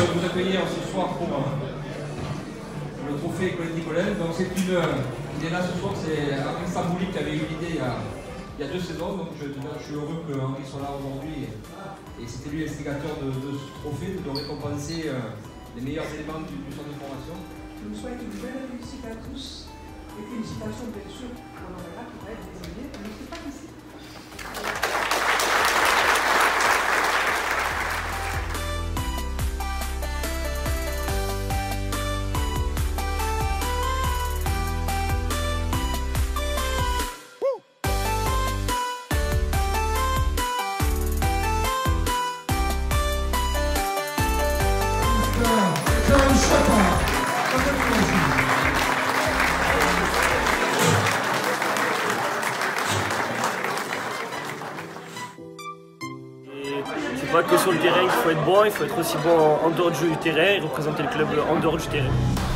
vous accueillir ce soir pour le trophée Colin Nicolin. Donc c'est il est là ce soir, c'est Henri Stambouli qui avait eu l'idée il y a 2 saisons. Donc je suis heureux que Henri soit là aujourd'hui. Et c'était lui l'instigateur de ce trophée, de récompenser les meilleurs éléments du centre de formation. Je vous souhaite une belle réussite à tous. Et félicitations bien sûr pour l'Orella qui va être désigné. Mais c'est pas ici. C'est pas que sur le terrain qu'il faut être bon, il faut être aussi bon en dehors du terrain et représenter le club en dehors du terrain.